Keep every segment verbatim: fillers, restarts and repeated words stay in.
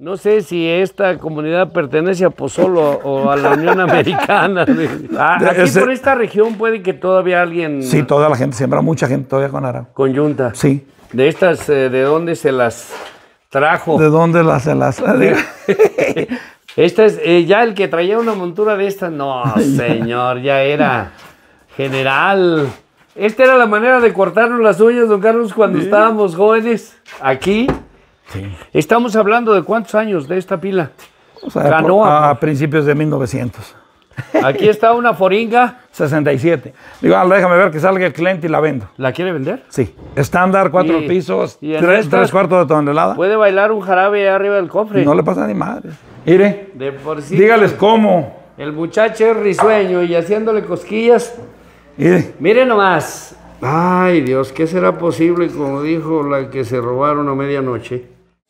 No sé si esta comunidad pertenece a Pozol o, o a la Unión Americana. Ah, aquí Ese, por esta región puede que todavía alguien... Sí, toda la gente, siembra mucha gente todavía con arao. Con yunta. Sí. ¿De estas, eh, de dónde se las trajo? ¿De dónde las, se las...? Esta es, eh, ya el que traía una montura de estas, no, señor, ya era general. Esta era la manera de cortarnos las uñas, don Carlos, cuando sí. estábamos jóvenes, aquí. Sí. Estamos hablando de cuántos años de esta pila. O sea, Canoa, por, a principios de mil novecientos. Aquí está una foringa. sesenta y siete. Digo, ah, déjame ver que salga el cliente y la vendo. ¿La quiere vender? Sí. Estándar, cuatro y, pisos, y tres, tres cuartos de tonelada. Puede bailar un jarabe arriba del cofre. No le pasa ni madre. Mire, de por sí, dígales cómo. El muchacho es risueño y haciéndole cosquillas. Mire. Mire nomás. Ay, Dios, ¿qué será posible? Como dijo la que se robaron a medianoche.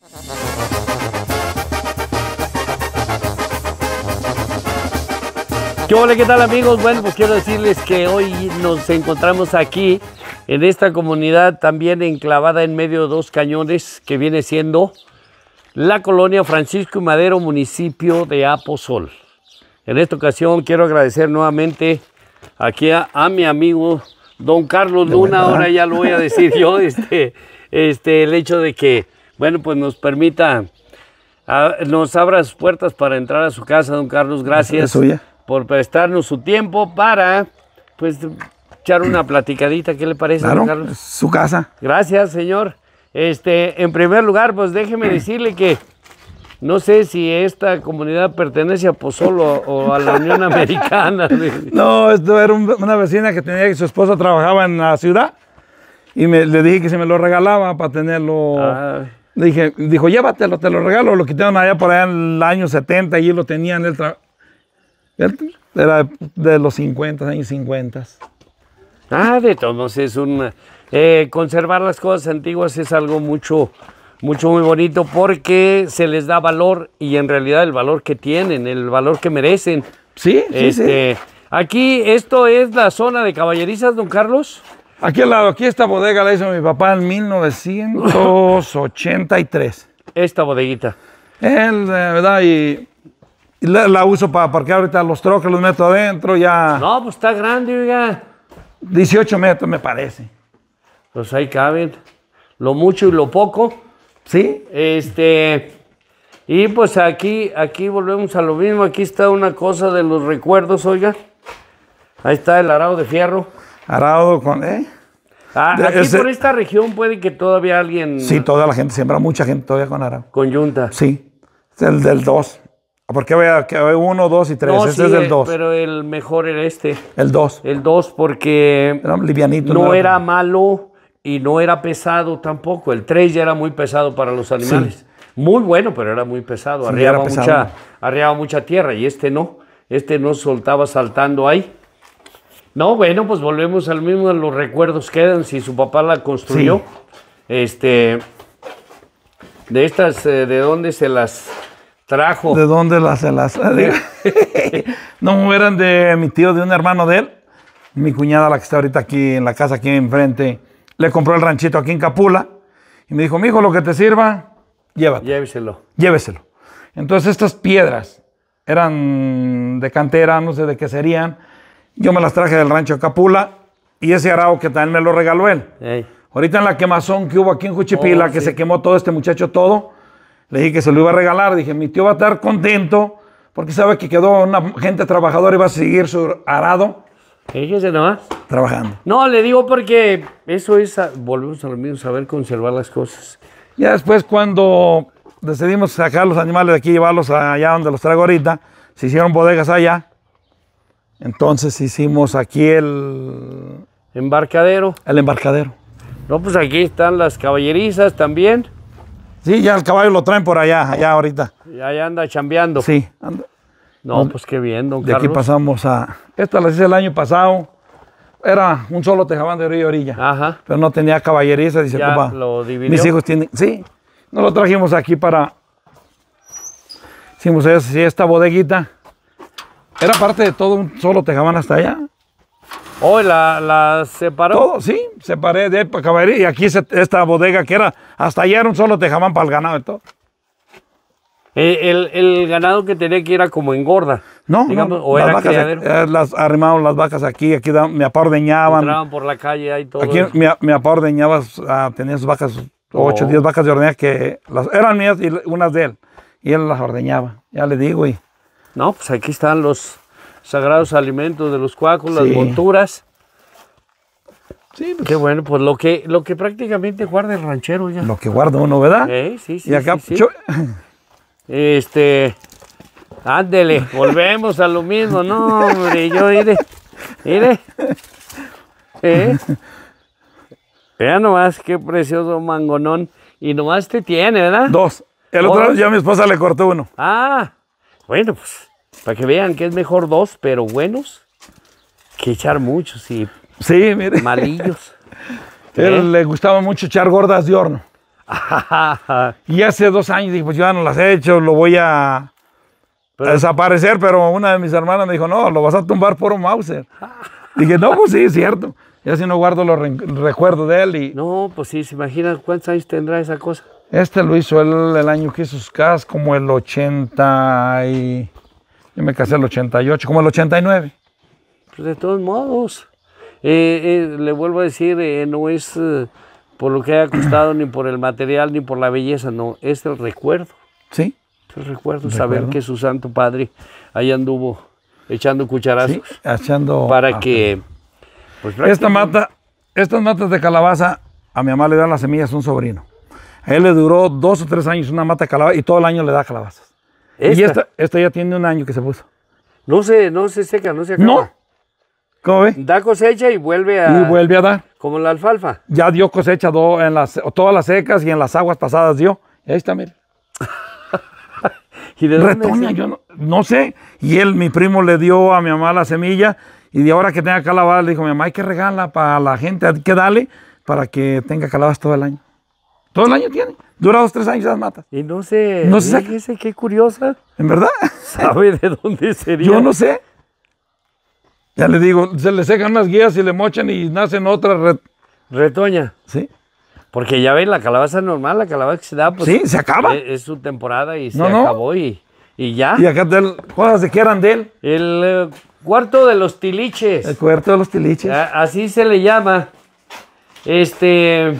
¿Qué hola, qué tal, amigos? Bueno, pues quiero decirles que hoy nos encontramos aquí en esta comunidad también enclavada en medio de dos cañones que viene siendo la colonia Francisco y Madero, municipio de Pozol. En esta ocasión quiero agradecer nuevamente aquí a, a mi amigo don Carlos Luna, ahora ya lo voy a decir yo, este, este, el hecho de que, bueno, pues nos permita, a, nos abra sus puertas para entrar a su casa, don Carlos, gracias. ¿Es suya? Por prestarnos su tiempo para, pues, echar una platicadita. ¿Qué le parece, claro, don Carlos? Es su casa. Gracias, señor. Este, en primer lugar, pues déjeme decirle que no sé si esta comunidad pertenece a Pozol o, o a la Unión Americana. No, esto era un, una vecina que tenía que su esposa trabajaba en la ciudad y me, le dije que se me lo regalaba para tenerlo. Ah. Le dije, dijo, llévatelo, te lo regalo. Lo quitaron allá por allá en el año setenta y lo tenían el trabajo. Era de los cincuenta, años cincuenta. Ah, de todos es un... Eh, conservar las cosas antiguas es algo mucho, mucho muy bonito porque se les da valor y en realidad el valor que tienen, el valor que merecen. Sí, sí, este, sí. Aquí, esto es la zona de caballerizas, don Carlos. Aquí al lado, aquí esta bodega la hizo mi papá en mil novecientos ochenta y tres. Esta bodeguita. Él, de verdad, y... Y la, la uso para parquear ahorita los troques, los meto adentro, ya... No, pues está grande, oiga. dieciocho metros, me parece. Pues ahí caben. Lo mucho y lo poco. Sí. Este... Y pues aquí, aquí volvemos a lo mismo. Aquí está una cosa de los recuerdos, oiga. Ahí está el arado de fierro. Arado con... ¿eh? Ah, aquí ese... por esta región puede que todavía alguien... Sí, toda la gente, siembra mucha gente todavía con arado. Con yunta. Sí. Es el del dos. Porque había uno, dos y tres. No, este sí, es el dos. Pero el mejor era este. El dos. El dos porque era livianito, no, no era, era malo y no era pesado tampoco. El tres ya era muy pesado para los animales. Sí. Muy bueno, pero era muy pesado. Sí, arriaba, pesado. Mucha, arriaba mucha tierra y este no. Este no soltaba saltando ahí. No, bueno, pues volvemos al mismo. Los recuerdos quedan. Si su papá la construyó. Sí. Este, de estas, ¿de dónde se las... trajo? ¿De dónde las se las? No, eran de mi tío, de un hermano de él. Mi cuñada, la que está ahorita aquí en la casa, aquí enfrente, le compró el ranchito aquí en Capula. Y me dijo, mijo, lo que te sirva, llévate. Lléveselo. Lléveselo. Entonces estas piedras eran de cantera, no sé de qué serían. Yo me las traje del rancho de Capula. Y ese arao que también me lo regaló él. Hey. Ahorita en la quemazón que hubo aquí en Juchipila, oh, que sí. se quemó todo este muchacho todo. Le dije que se lo iba a regalar. Dije, mi tío va a estar contento porque sabe que quedó una gente trabajadora y va a seguir su arado. Fíjese nomás. Trabajando. No, le digo porque eso es, volvemos a lo mismo, saber conservar las cosas. Ya después cuando decidimos sacar los animales de aquí y llevarlos allá donde los traigo ahorita, se hicieron bodegas allá. Entonces hicimos aquí el... Embarcadero. El embarcadero. No, pues aquí están las caballerizas también. Sí, ya el caballo lo traen por allá, allá ahorita. Ya, ya anda chambeando. Sí. Anda. No, pues qué bien, don de Carlos. De aquí pasamos a... Esta la hice el año pasado. Era un solo tejabán de orilla a orilla. Ajá. Pero no tenía caballeriza. Dice, ya papá, lo dividió. Mis hijos tienen... Sí. Nos lo trajimos aquí para... Hicimos esta, esta bodeguita. Era parte de todo un solo tejabán hasta allá. Oh, ¿la, la separó? Todo, sí. Separé de caballería y aquí se, esta bodega que era... Hasta allá era un solo tejabán para el ganado y todo. El, el, el ganado que tenía que era como engorda. No, digamos, no, o las era vacas, criadero. eh, las arrimaban las vacas aquí, aquí da, mi papá ordeñaban. Entraban por la calle ahí todo. Aquí mi, mi papá ordeñaba, uh, tenía sus vacas, ocho, Oh. diez vacas de ordeñar que las, eran mías y unas de él. Y él las ordeñaba, ya le digo. Y, No, pues aquí están los sagrados alimentos de los cuacos, Sí. las monturas. sí, pues, Qué bueno, pues lo que, lo que prácticamente guarda el ranchero ya. lo que guarda uno, ¿verdad? Eh, sí, sí, y acá, sí, sí. yo- Este, ándele, volvemos a lo mismo, no, hombre, yo iré, iré. ¿Eh? Vea nomás qué precioso mangonón. Y nomás te tiene, ¿verdad? dos. El ¿Dos? otro ya mi esposa le cortó uno. Ah, bueno, pues, para que vean que es mejor dos, pero buenos, que echar muchos y Sí, mire. malillos. Él ¿Eh? le gustaba mucho echar gordas de horno. Y hace dos años dije, pues yo ya no las he hecho, lo voy a, a Pero- desaparecer, pero una de mis hermanas me dijo, no, lo vas a tumbar por un Mauser. Dije, no, pues sí, es cierto. Y así no guardo los re- recuerdos de él. Y No, pues sí, se imaginan cuántos años tendrá esa cosa. este lo hizo él el año que hizo sus casas, como el ochenta y... Yo me casé el ochenta y ocho, como el ochenta y nueve. Pues de todos modos, eh, eh, le vuelvo a decir, eh, no es eh, por lo que haya costado, ni por el material, ni por la belleza, no, es el recuerdo. Sí, Es el recuerdo, saber Recuerdo. que su santo padre ahí anduvo echando cucharazos sí, echando... para ah, que... Pues, Esta prácticamente- mata, estas matas de calabaza, a mi mamá le dan las semillas a un sobrino. A él le duró dos o tres años una mata de calabaza y todo el año le da calabazas. Y Esta, esta, esta ya tiene un año que se puso. No se, no se seca, no se acaba. No. ¿Cómo ve? Da cosecha y vuelve a... Y vuelve a dar. Como la alfalfa. Ya dio cosecha do- en las, todas las secas y en las aguas pasadas dio. Y ahí está, mire. ¿Y de dónde Retoña, es? yo no, no sé. Y él, mi primo, le dio a mi mamá la semilla. Y de ahora que tenga calabaza, le dijo, mi mamá, hay que regalarla para la gente, hay que darle para que tenga calabaza todo el año. Todo el año tiene. Dura dos, tres años las matas. Y no se... No se saca. Fíjese qué curiosa. ¿En verdad? ¿Sabe de dónde sería? Yo no sé. Ya le digo, se le secan unas guías y le mochan y nacen otras. re- Retoña. Sí. Porque ya ven, la calabaza normal, la calabaza que se da, pues... Sí, se acaba. Es, es su temporada y se No, no. acabó y, y ya. Y acá del, cosas de que eran de él. El eh, cuarto de los tiliches. El cuarto de los tiliches. A- Así se le llama. Este...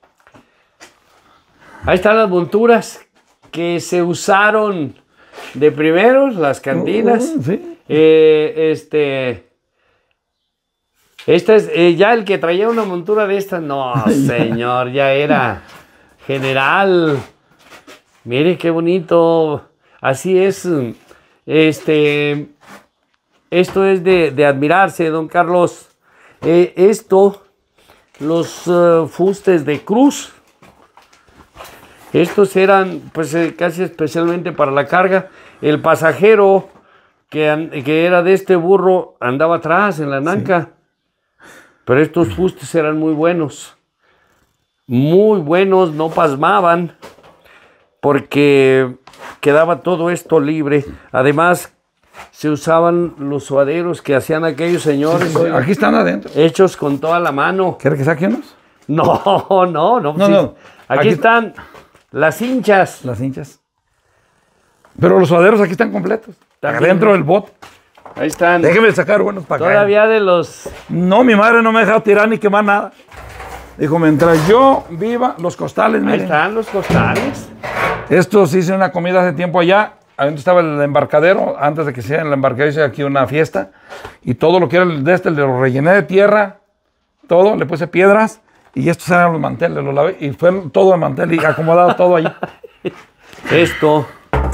Ahí están las monturas que se usaron de primeros, las cantinas. Uh, sí. Eh, este... Esta es, eh, ya el que traía una montura de estas, no, señor, ya era general. Mire qué bonito. Así es. Este, esto es de, de admirarse, don Carlos. Eh, esto, los eh, fustes de cruz. Estos eran, pues, eh, casi especialmente para la carga. El pasajero que, an- que era de este burro andaba atrás en la nanca. Pero estos fustes eran muy buenos, muy buenos, no pasmaban, porque quedaba todo esto libre. Además, se usaban los suaderos que hacían aquellos señores, Sí, aquí están adentro. hechos con toda la mano. ¿Quiere que saque unos? No, no, no. No, sí. no. Aquí, Aquí- están las hinchas. Las hinchas. Pero los suaderos aquí están completos. También. Adentro del bot. Ahí están. Déjeme sacar buenos para acá. Todavía de los... No, mi madre no me deja tirar ni quemar nada. Dijo, mientras yo viva, los costales, Ahí miren. están los costales. Estos hice una comida hace tiempo allá. Adentro estaba el embarcadero. Antes de que sea el embarcadero hice aquí una fiesta. Y todo lo que era el de este, lo rellené de tierra. Todo, le puse piedras. Y estos eran los manteles, los lavé. Y fue todo de mantel y acomodado todo ahí. Esto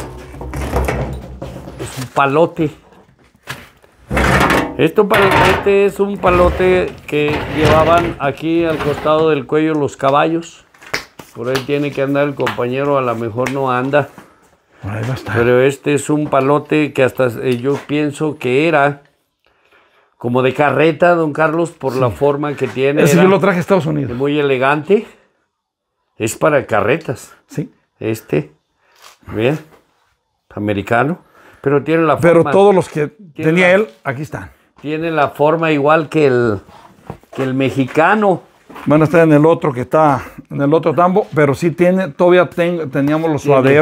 es un palote. Esto, pal- este es un palote que llevaban aquí al costado del cuello los caballos. Por ahí tiene que andar el compañero, a lo mejor no anda. Por ahí va a estar. Pero este es un palote que hasta eh, yo pienso que era como de carreta, don Carlos, por la forma que tiene. Ese Era yo lo traje a Estados Unidos. muy elegante. Es para carretas. Sí. Este, bien, americano, pero tiene la Pero forma, todos los que tenía la- él, aquí están. tiene la forma igual que el, que el mexicano. Van a estar en el otro que está, en el otro tambo, pero sí tiene, todavía ten- teníamos los Tiene. suaderos.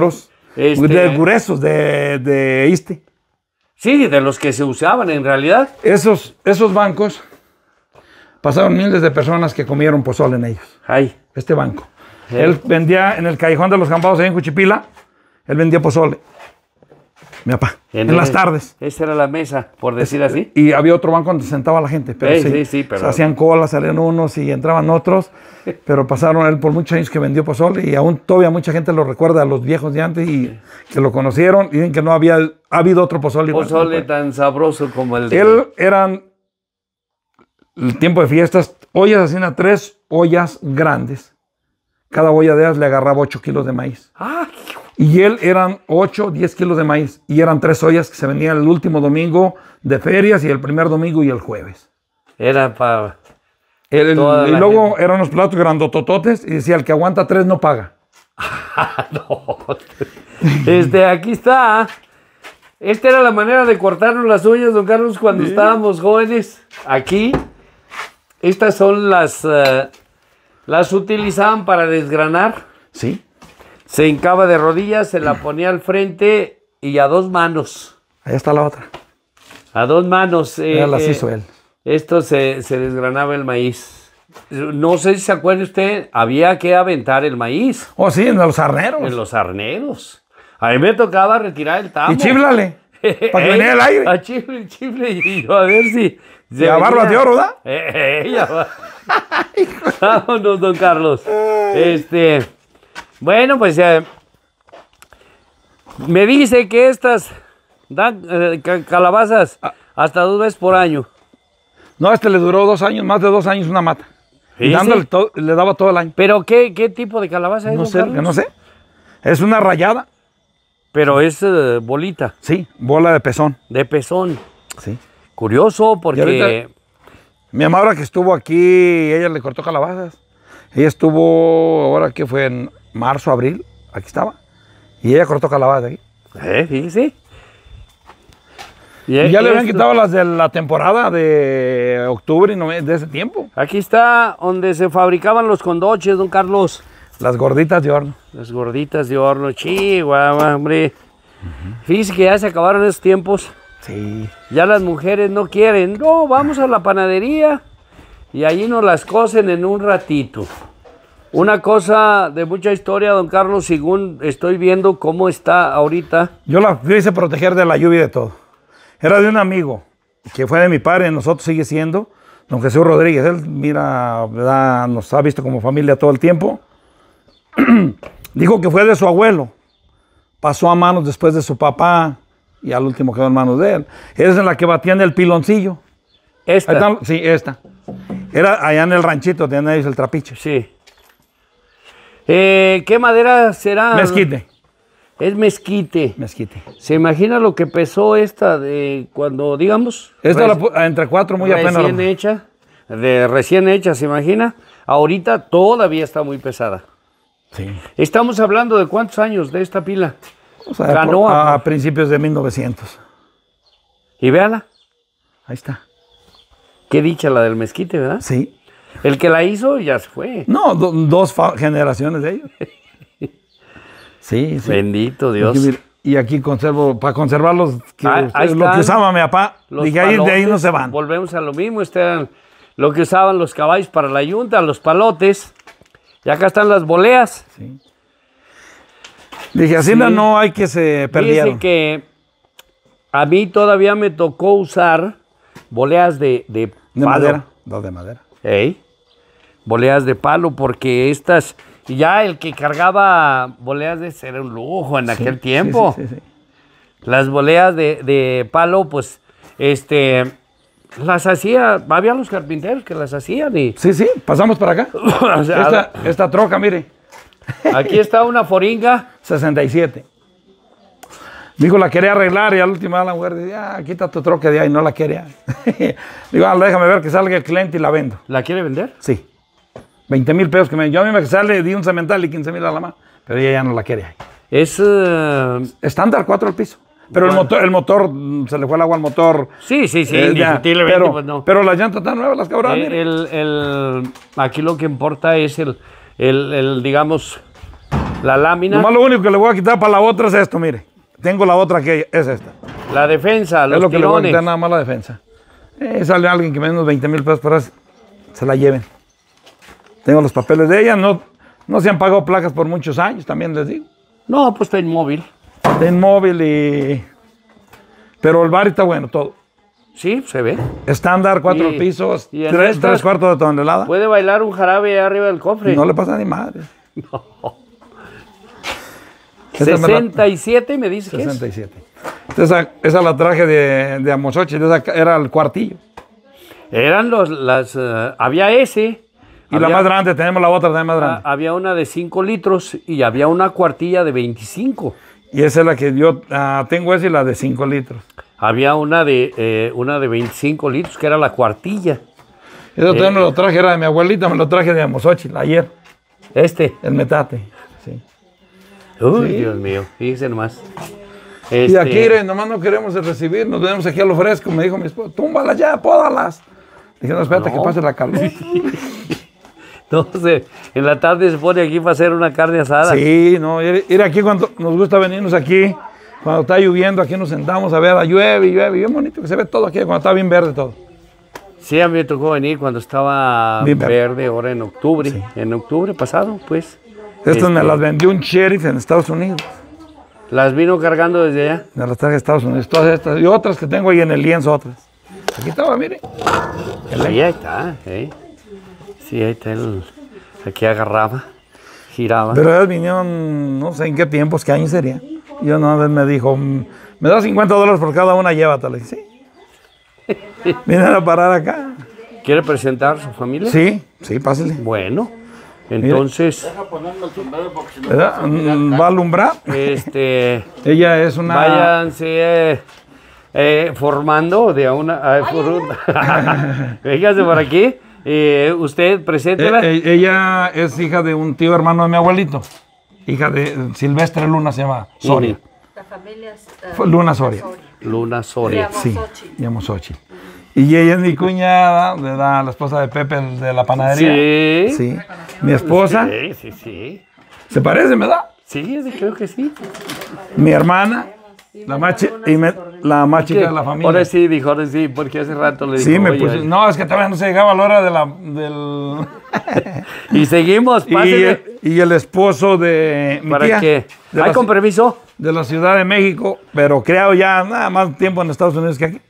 Este, de gruesos, de, de Iste. Sí, de los que se usaban en realidad. Esos, esos bancos, pasaron miles de personas que comieron pozole en ellos. Ay. Este banco. Eh. Él vendía en el Callejón de los Gambados, ahí en Juchipila, él vendía pozole. Mi papá, en, en las tardes. Esa era la mesa, por decir así. Y había otro banco donde se sentaba la gente. Pero sí, sí, sí, sí, pero... se hacían colas, salían unos y entraban otros. Pero pasaron él por muchos años que vendió pozole y aún todavía mucha gente lo recuerda a los viejos de antes y que lo conocieron. Y dicen que no había ha habido otro pozole. Pozole igual, tan sabroso como el de... Él eran, el tiempo de fiestas, ollas así, tres ollas grandes. Cada olla de ellas le agarraba ocho kilos de maíz. ¡Ah! Y él eran ocho, diez kilos de maíz. Y eran tres ollas que se vendían el último domingo de ferias y el primer domingo y el jueves. Era para... El, el, y luego gente. Eran unos platos grandotototes y decía, el que aguanta tres no paga. No. Este, aquí está. Esta era la manera de cortarnos las uñas, don Carlos, cuando sí. estábamos jóvenes. Aquí. Estas son las... Uh, las utilizaban para desgranar. Sí. Se hincaba de rodillas, se la ponía al frente y a dos manos. Ahí está la otra. A dos manos. Eh, las eh, hizo él. Esto se, se desgranaba el maíz. No sé si se acuerda usted, había que aventar el maíz. Oh, sí, en los arneros. En los arneros. A mí me tocaba retirar el tamo. Y chíflale, para que viniera el aire. A chifle, chifle, y yo a ver si... Y a barbas de oro, ¿verdad? Eh, eh, ya Vámonos, don Carlos. Este... Bueno, pues eh, me dice que estas dan eh, calabazas hasta dos veces por año. No, este le duró dos años, más de dos años una mata. Y dándole todo, le daba todo el año. ¿Pero qué, qué tipo de calabaza es, no don sé, Carlos? No sé, es una rayada. Pero es uh, bolita. Sí, bola de pezón. De pezón. Sí. Curioso porque... Ahorita, mi mamá ahora que estuvo aquí, ella le cortó calabazas. Ella estuvo, ahora que fue en marzo, abril, aquí estaba. Y ella cortó calabaza aquí. Eh, fíjese. Y, y ya le habían quitado las de la temporada de octubre y noviembre, de ese tiempo. Aquí está donde se fabricaban los condoches, don Carlos. Las gorditas de horno. Las gorditas de horno, chihuahua, hombre. Uh-huh. Fíjese que ya se acabaron esos tiempos. Sí. Ya las mujeres no quieren. No, vamos a la panadería y allí nos las cocen en un ratito. Una cosa de mucha historia, don Carlos, según estoy viendo cómo está ahorita. Yo la hice proteger de la lluvia y de todo. Era de un amigo que fue de mi padre, nosotros sigue siendo, don Jesús Rodríguez. Él, mira, ¿verdad? Nos ha visto como familia todo el tiempo. Dijo que fue de su abuelo. Pasó a manos después de su papá y al último quedó en manos de él. Es en la que batían el piloncillo. ¿Esta? Está, sí, esta. Era allá en el ranchito, tenían ellos el trapiche. Sí. Eh, ¿Qué madera será? Mezquite. Es mezquite. Mezquite. ¿Se imagina lo que pesó esta de cuando, digamos? Esta la, entre cuatro muy apenas. Recién la... hecha. De recién hecha, ¿se imagina? Ahorita todavía está muy pesada. Sí. Estamos hablando de cuántos años de esta pila. O sea, Ganó por, a, a principios de mil novecientos. Y véala. Ahí está. Qué dicha la del mezquite, ¿verdad? Sí. El que la hizo ya se fue. No, do, dos generaciones de ellos. Sí, sí. Bendito Dios. Aquí, y aquí conservo, para conservarlos, que, ah, lo que usaba mi papá, dije, ahí, de ahí no se van. Volvemos a lo mismo, este era lo que usaban los caballos para la yunta, los palotes. Y acá están las boleas. Sí. Dije, así sí. no, no hay que se perdieron. Dice que a mí todavía me tocó usar boleas de, de palo. De madera, dos de madera. ¿Eh? Boleas de palo, porque estas, ya el que cargaba boleas de ese era un lujo en sí, aquel tiempo. Sí, sí, sí, sí. Las boleas de, de palo, pues, este, las hacía, había los carpinteros que las hacían y... Sí, sí, pasamos para acá. O sea, esta, esta troca, mire. Aquí está una foringa. sesenta y siete. Dijo, la quería arreglar y al último la mujer decía, ah, quita tu troca de ahí, no la quería. Digo, ah, déjame ver que salga el cliente y la vendo. ¿La quiere vender? Sí. veinte mil pesos que me... Yo a mí me sale, di un cemental y quince mil a la mano, pero ella ya no la quiere ahí. Es... Uh... estándar, cuatro al piso. Pero bueno. el, motor, el motor, se le fue el agua al motor. Sí, sí, sí, eh, ya, pero, pues no. pero las llantas están nuevas, las cabras. El, el, el, aquí lo que importa es el, el, el digamos, La lámina. Nomás lo único que le voy a quitar para la otra es esto, mire. Tengo la otra que es esta. La defensa, los Es lo que tirones. le voy a quitar nada más la defensa. Eh, sale alguien que me dé unos veinte mil pesos por eso, se la lleven. Tengo los papeles de ella, no, no se han pagado placas por muchos años, también les digo. No, pues está inmóvil. Está inmóvil y... Pero el bar está bueno, todo. Sí, se ve. Estándar, cuatro Y- pisos, y en tres, estas- tres cuartos de tonelada. Puede bailar un jarabe arriba del cofre. No le pasa ni madre. Esta me la- sesenta y siete me dice que es. sesenta y siete. Esa, esa la traje de, de Amozochitl, esa era el cuartillo. Eran los, las, eh, había ese. Y había, la más grande, tenemos la otra también más grande. a- había una de cinco litros y había una cuartilla de veinticinco. Y esa es la que yo ah, tengo, esa y la de cinco litros. Había una de, eh, una de veinticinco litros que era la cuartilla. Eso Eh. también me lo traje, era de mi abuelita, me lo traje de Amozochitl ayer, Este. el metate. Sí. Uy, Sí. Dios mío, fíjense nomás. Y Este, aquí, mire, nomás no queremos recibir, nos vemos aquí a lo fresco. Me dijo mi esposo, túmbalas ya, pódalas. Dije, no, espérate No. que pase la calor. Entonces, en la tarde se pone aquí para hacer una carne asada. Sí, no, ir, ir aquí cuando nos gusta venirnos aquí, cuando está lloviendo, aquí nos sentamos a ver, a llueve y llueve, y bien bonito que se ve todo aquí, cuando está bien verde todo. Sí, a mí me tocó venir cuando estaba Bien verde. verde, ahora en octubre. En octubre pasado, pues. Estas me Este, las vendió un sheriff en Estados Unidos. Las vino cargando desde allá. Me las traje de Estados Unidos, todas estas, y otras que tengo ahí en el lienzo, otras. Aquí estaba, mire. Sí, ahí está, ¿eh? Sí, ahí está el... Aquí agarraba, giraba. Pero ellas vinieron, no sé en qué tiempos, qué año sería. Y una vez me dijo, "Mm, me da cincuenta dólares por cada una, llévatela". Le dije, sí. Vienen a parar acá. ¿Quiere presentar su familia? Sí, sí, pásale. Bueno, entonces, ¿Verdad? Mm, Va a alumbrar. este, Ella es una... váyanse eh, eh, formando de a una... a- por una. Véngase por aquí. Eh, usted, preséntela. Eh, eh, ella es hija de un tío hermano de mi abuelito. Hija de eh, Silvestre Luna, se llama Soria. La familia es, eh, Fue Luna Soria. Luna Soria. De Sí, Amozochitl. llamo Xochitl. Y ella es mi cuñada, ¿verdad? La esposa de Pepe, el de la panadería. Sí. Sí. Mi esposa. Sí, sí, sí. ¿Se parece, verdad? Sí, sí, creo que sí. Mi hermana, la más, chi- y me- la más chica de la familia. Ahora sí, dijo, ahora sí, porque hace rato le dijo. Sí, me oye, puse. No, es que todavía no se llegaba a la hora de la, del. Y seguimos, y, pásele. y el esposo de. Mi ¿Para tía, qué? De ¿Hay la, con permiso? de la Ciudad de México, pero creado ya nada más tiempo en Estados Unidos que aquí.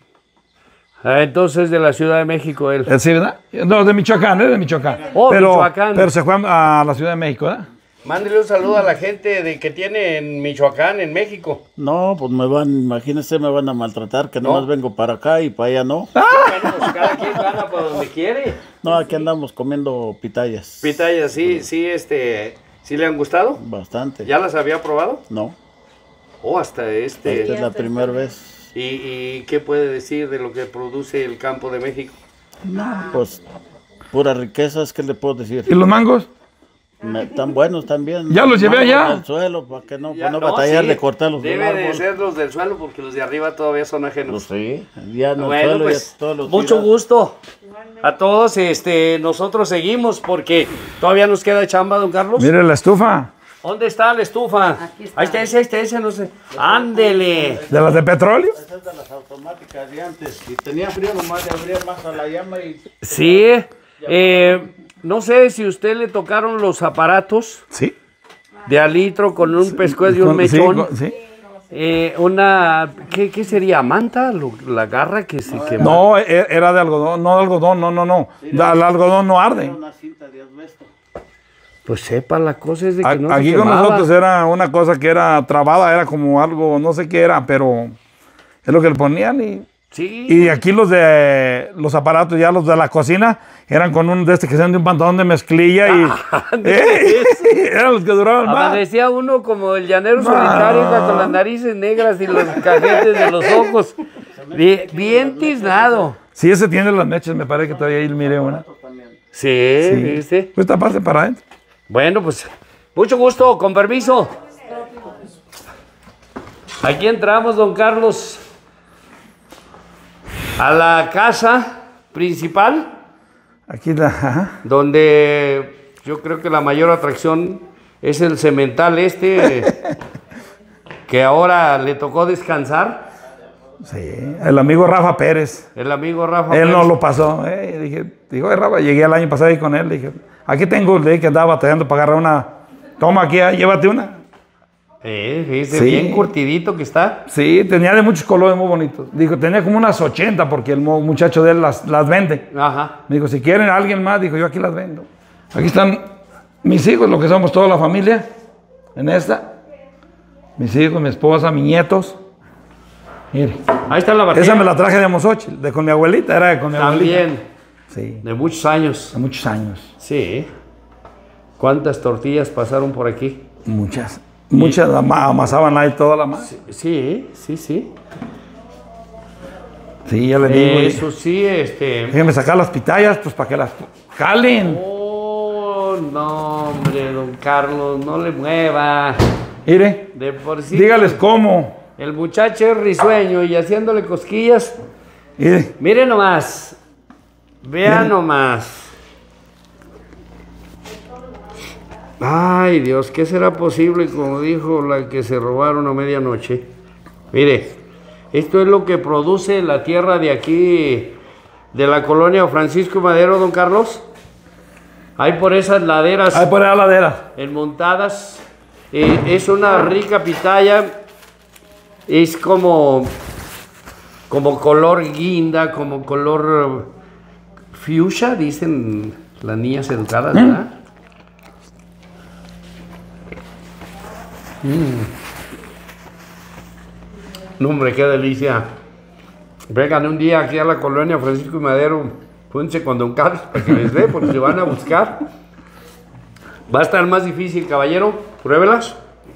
Ah, entonces de la Ciudad de México él. Eh, ¿Sí, verdad? No, de Michoacán, es de Michoacán. Oh, pero, Michoacán. Pero se fue a la Ciudad de México, ¿verdad? Mándele un saludo a la gente de que tiene en Michoacán, en México. No, pues me van, imagínense, me van a maltratar, que nomás vengo para acá y para allá no. Bueno, pues cada quien gana por donde quiere. No, aquí andamos comiendo pitayas. Pitaya, sí, sí, este, ¿sí le han gustado? Bastante. ¿Ya las había probado? No, Oh, hasta este. esta es la primera vez. ¿Y, y qué puede decir de lo que produce el campo de México? Pues, pura riqueza, es que le puedo decir. ¿Y los mangos? Me- tan buenos también. Ya los llevé Mangos allá. del suelo, para que no, Ya, para no no, batallar sí, de cortarlos del Debe de árbol. ser los del suelo porque los de arriba todavía son ajenos. Pues sí, ya en el Bueno, suelo pues, ya todos los mucho días. gusto a todos. Este, nosotros seguimos porque todavía nos queda chamba, don Carlos. Mire la estufa. ¿Dónde está la estufa? Aquí está. Ahí está ese, este, ese, no sé. Ándele. ¿De las de petróleo? Esa es de las automáticas de antes. Si tenía frío, nomás le abría más a la llama y... Sí. eh, no sé si a usted le tocaron los aparatos Sí. de a litro con un pescuezo y un Con- sí, mechón. con- sí. Eh, una, ¿qué, qué sería? ¿Manta? Lo- ¿La garra que se quema? No, e- era de algodón, no de algodón, no, no, no. Da- El algodón no arde. Una cinta de asbesto. Pues sepa, la cosa es de que A- no se Aquí con quemaba. nosotros era una cosa que era trabada, era como algo, no sé qué era, pero es lo que le ponían. Y, Sí. y aquí los de los aparatos, ya los de la cocina, eran con un de este que sean de un pantalón de mezclilla y ¡Eh! eran los que duraban más. Amanecía uno como el llanero solitario con las narices negras y los cajetes de los ojos. Bien, bien tiznado. Sí, ese tiene las mechas, me parece que todavía ahí miré una. Sí, ¿viste? Pues esta parte para adentro. Bueno, pues mucho gusto, con permiso. Aquí entramos, don Carlos, a la casa principal, Aquí la... ajá. donde yo creo que la mayor atracción Es el cemental este que ahora le tocó descansar. Sí, el amigo Rafa Pérez. El amigo Rafa Él Pérez. no lo pasó. Eh, dije, digo, Rafa, llegué el año pasado ahí con él. Dije, aquí tengo, le dije que andaba batallando para agarrar una. Toma aquí, ah, llévate una. Eh, fíjese, Sí. bien curtidito que está. Sí, tenía de muchos colores muy bonitos. Dijo, tenía como unas ochenta porque el mo- muchacho de él las, las vende. Ajá. Me dijo, si quieren a alguien más, dijo, yo aquí las vendo. Aquí están mis hijos, lo que somos toda la familia, en esta. Mis hijos, mi esposa, mis nietos. Mire, Ahí está la batalla. esa me la traje de Mozochil, de con mi abuelita, era de con mi abuelita. También, Sí, de muchos años. hace muchos años. Sí. ¿Cuántas tortillas pasaron por aquí? Muchas. Muchas ama- amasaban ahí toda la masa. Sí, sí, sí. Sí, ya le digo. Eso sí, este... Déjenme sacar las pitayas, pues para que las calen. Oh, no, hombre, don Carlos, no le mueva. Mire, De por sí. dígales cómo. El muchacho es risueño y haciéndole cosquillas. Mire, Mire nomás. Vea Miren. nomás. Ay, Dios, ¿qué será posible? Como dijo la que se robaron a medianoche. Mire, esto es lo que produce la tierra de aquí, de la colonia Francisco Madero, don Carlos. Hay por esas laderas ahí por ahí la ladera. enmontadas. Eh, es una rica pitaya. Es como, como color guinda, como color eh, fuchsia, dicen las niñas educadas, ¿verdad? Mm. No, hombre, qué delicia. Vengan un día aquí a la colonia Francisco y Madero, pónganse con don Carlos para que les dé, porque se van a buscar. Va a estar más difícil, caballero. Pruébelas.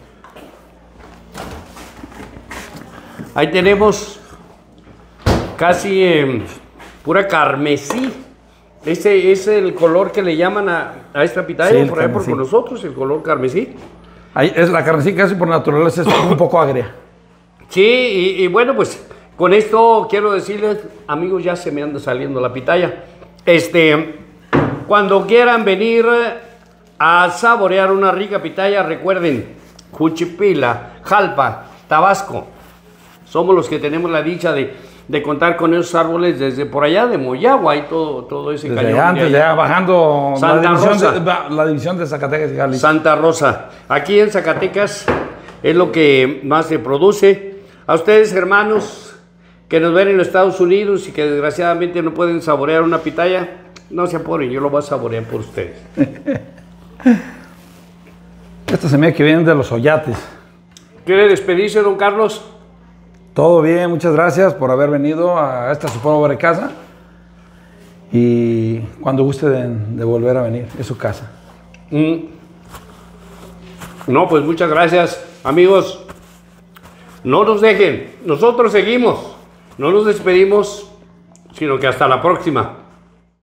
Ahí tenemos casi eh, pura carmesí. Ese es el color que le llaman a, a esta pitaya, Sí, el por ahí por carmesí. con nosotros, el color carmesí. Ahí es la carnecita casi por naturaleza es un poco agria. Sí, y, y bueno, pues con esto quiero decirles, amigos, ya se me anda saliendo la pitaya. Este, cuando quieran venir a saborear una rica pitaya, recuerden, Juchipila, Jalpa, Tabasco. Somos los que tenemos la dicha de, de contar con esos árboles desde por allá de Moyagua y todo, todo ese Desde cañón. allá, antes, de allá, bajando la Santa división, Rosa. de, va- la división de Zacatecas y Jalisco. Santa Rosa. Aquí en Zacatecas es lo que más se produce. A ustedes, hermanos, que nos ven en los Estados Unidos y que desgraciadamente no pueden saborear una pitaya, no se apuren, yo lo voy a saborear por ustedes. Estas semillas que vienen de los oyates. ¿Quiere despedirse, don Carlos? Todo bien, muchas gracias por haber venido a esta su pobre casa. Y cuando guste de, de volver a venir, es su casa. Mm. No, pues muchas gracias, amigos. No nos dejen, nosotros seguimos. No nos despedimos, sino que hasta la próxima.